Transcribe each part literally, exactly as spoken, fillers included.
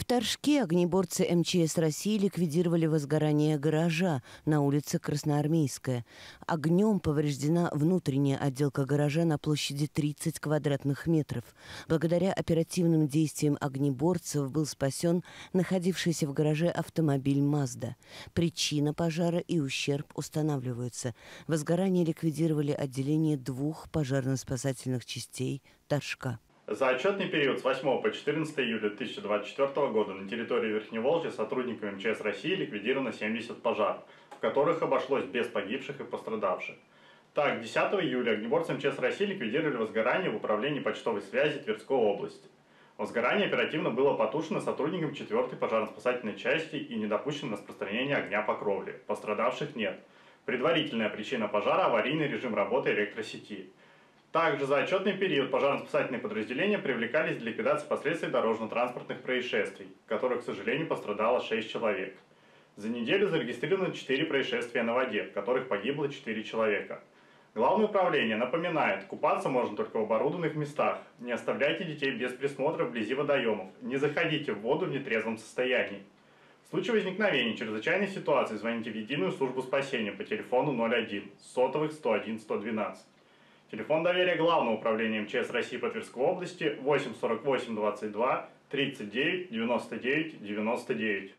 Торжке огнеборцы эм че эс России ликвидировали возгорание гаража на улице Красноармейская. Огнем повреждена внутренняя отделка гаража на площади тридцать квадратных метров. Благодаря оперативным действиям огнеборцев был спасен находившийся в гараже автомобиль «Мазда». Причина пожара и ущерб устанавливаются. Возгорание ликвидировали отделение двух пожарно-спасательных частей Торжка. За отчетный период с восьмого по четырнадцатое июля две тысячи двадцать четвёртого года на территории Верхневолжья сотрудниками эм че эс России ликвидировано семьдесят пожаров, в которых обошлось без погибших и пострадавших. Так, десятого июля огнеборцы эм че эс России ликвидировали возгорание в управлении почтовой связи Тверской области. Возгорание оперативно было потушено сотрудникам четвёртой пожарно-спасательной части и не допущено распространения огня по кровле. Пострадавших нет. Предварительная причина пожара – аварийный режим работы электросети. Также за отчетный период пожарно-спасательные подразделения привлекались для ликвидации последствий дорожно-транспортных происшествий, в которых, к сожалению, пострадало шесть человек. За неделю зарегистрировано четыре происшествия на воде, в которых погибло четыре человека. Главное управление напоминает, купаться можно только в оборудованных местах. Не оставляйте детей без присмотра вблизи водоемов. Не заходите в воду в нетрезвом состоянии. В случае возникновения чрезвычайной ситуации звоните в единую службу спасения по телефону ноль один, сотовых сто один сто двенадцать. Телефон доверия Главного управления эм че эс России по Тверской области восемь сорок восемь двадцать два тридцать девять девяносто девять девяносто девять.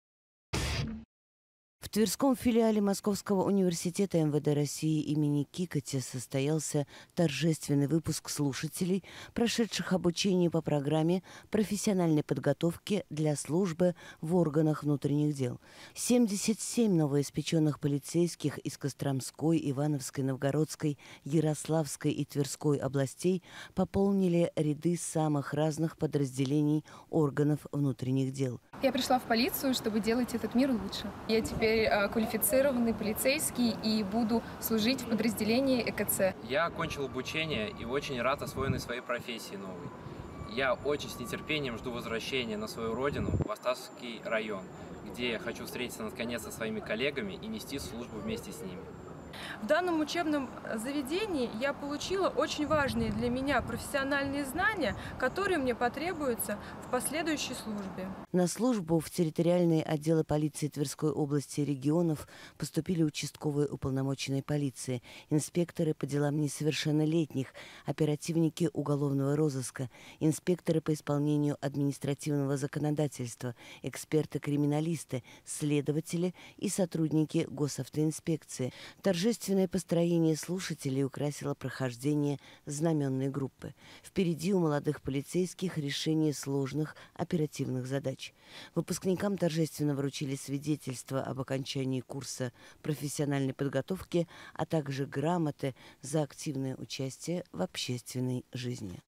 В Тверском филиале Московского университета эм вэ дэ России имени Кикотя состоялся торжественный выпуск слушателей, прошедших обучение по программе профессиональной подготовки для службы в органах внутренних дел. семьдесят семь новоиспеченных полицейских из Костромской, Ивановской, Новгородской, Ярославской и Тверской областей пополнили ряды самых разных подразделений органов внутренних дел. Я пришла в полицию, чтобы делать этот мир лучше. Я теперь квалифицированный полицейский и буду служить в подразделении э ка цэ. Я окончил обучение и очень рад освоенной своей профессии новой. Я очень с нетерпением жду возвращения на свою родину, в Осташский район, где я хочу встретиться наконец со своими коллегами и нести службу вместе с ними. В данном учебном заведении я получила очень важные для меня профессиональные знания, которые мне потребуются в последующей службе. На службу в территориальные отделы полиции Тверской области и регионов поступили участковые уполномоченные полиции, инспекторы по делам несовершеннолетних, оперативники уголовного розыска, инспекторы по исполнению административного законодательства, эксперты-криминалисты, следователи и сотрудники госавтоинспекции. Торжественное построение слушателей украсило прохождение знаменной группы. Впереди у молодых полицейских решение сложных оперативных задач. Выпускникам торжественно вручили свидетельства об окончании курса профессиональной подготовки, а также грамоты за активное участие в общественной жизни.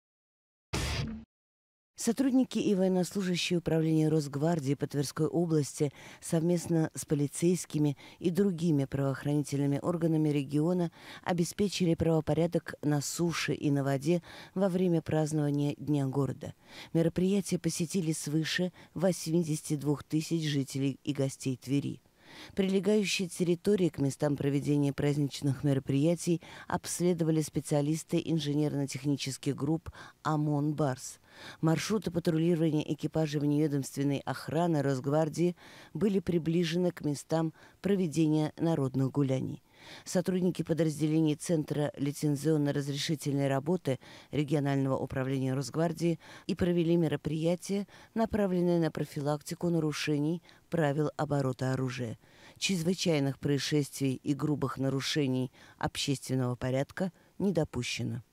Сотрудники и военнослужащие управления Росгвардии по Тверской области совместно с полицейскими и другими правоохранительными органами региона обеспечили правопорядок на суше и на воде во время празднования Дня города. Мероприятие посетили свыше восьмидесяти двух тысяч жителей и гостей Твери. Прилегающие территории к местам проведения праздничных мероприятий обследовали специалисты инженерно-технических групп ОМОН «Барс». Маршруты патрулирования экипажей вневедомственной охраны Росгвардии были приближены к местам проведения народных гуляний. Сотрудники подразделений Центра лицензионно-разрешительной работы регионального управления Росгвардии и провели мероприятия, направленные на профилактику нарушений правил оборота оружия. Чрезвычайных происшествий и грубых нарушений общественного порядка не допущено.